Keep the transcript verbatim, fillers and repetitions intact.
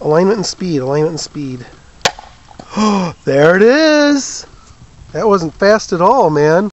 Alignment and speed, alignment and speed. There it is! That wasn't fast at all, man.